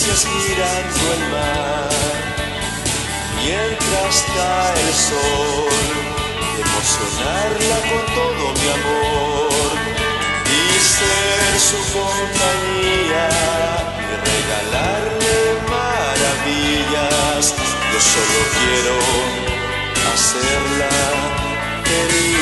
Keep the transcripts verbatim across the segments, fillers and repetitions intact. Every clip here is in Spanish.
luces girando el mar, mientras cae el sol, emocionarla con todo mi amor y ser su compañía y regalarle maravillas. Yo solo quiero hacerla feliz.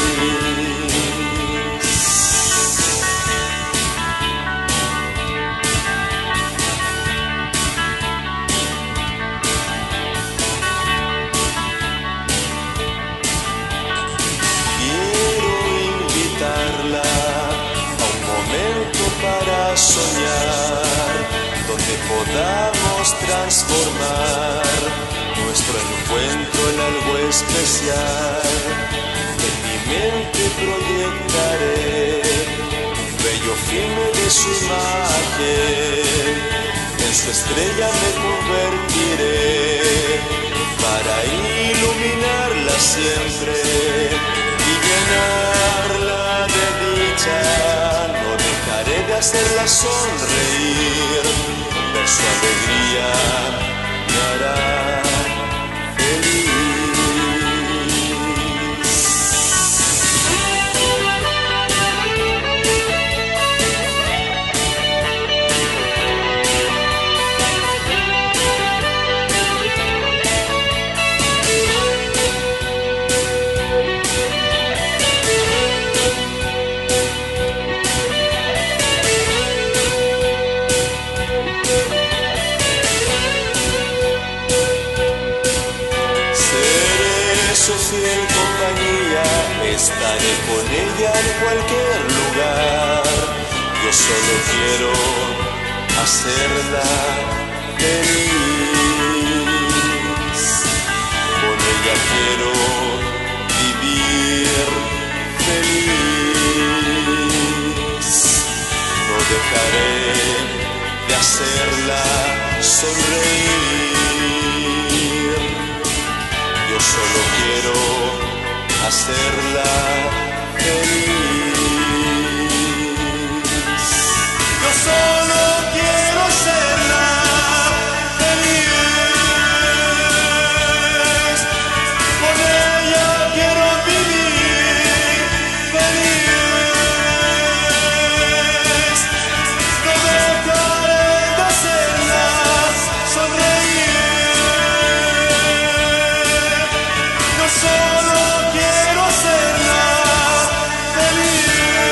Para soñar, donde podamos transformar nuestro encuentro en algo especial. En mi mente proyectaré un bello filme de su imagen, en su estrella me convertiré para iluminarla siempre y llenarla de dicha. De hacerla sonreír, ver su alegría me hará feliz. Su fiel compañía, estaré con ella en cualquier lugar. Yo solo quiero hacerla feliz. Con ella quiero vivir feliz. No dejaré de hacerla sonreír. Yo solo quiero hacerla feliz. Yo solo quiero hacerla feliz. Con ella quiero vivir feliz. No dejaré de hacerla sonreír. Solo quiero hacerla feliz.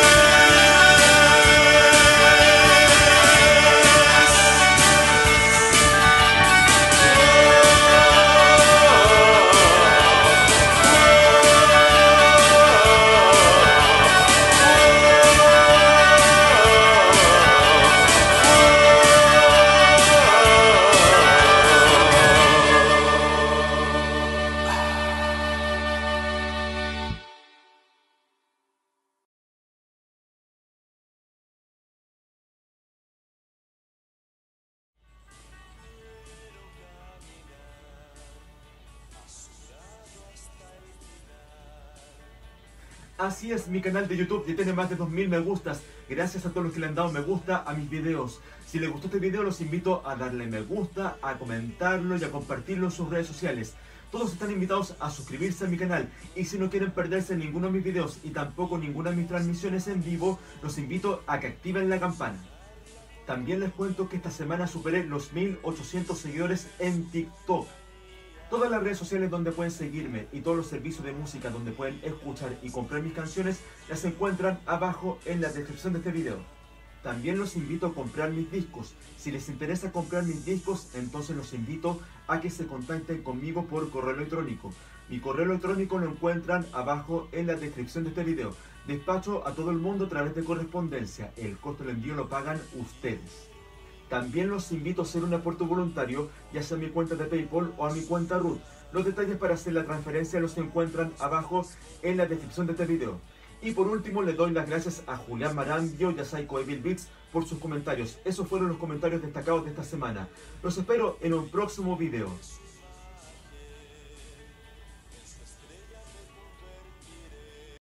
Así es, mi canal de YouTube ya tiene más de dos mil me gustas. Gracias a todos los que le han dado me gusta a mis videos. Si les gustó este video, los invito a darle me gusta, a comentarlo y a compartirlo en sus redes sociales. Todos están invitados a suscribirse a mi canal. Y si no quieren perderse ninguno de mis videos y tampoco ninguna de mis transmisiones en vivo, los invito a que activen la campana. También les cuento que esta semana superé los mil ochocientos seguidores en TikTok. Todas las redes sociales donde pueden seguirme y todos los servicios de música donde pueden escuchar y comprar mis canciones las encuentran abajo en la descripción de este video. También los invito a comprar mis discos. Si les interesa comprar mis discos, entonces los invito a que se contacten conmigo por correo electrónico. Mi correo electrónico lo encuentran abajo en la descripción de este video. Despacho a todo el mundo a través de correspondencia. El costo del envío lo pagan ustedes. También los invito a hacer un aporte voluntario, ya sea a mi cuenta de PayPal o a mi cuenta Root. Los detalles para hacer la transferencia los encuentran abajo en la descripción de este video. Y por último le doy las gracias a Julián Marambio y a Psycho Evil Beats por sus comentarios. Esos fueron los comentarios destacados de esta semana. Los espero en un próximo video.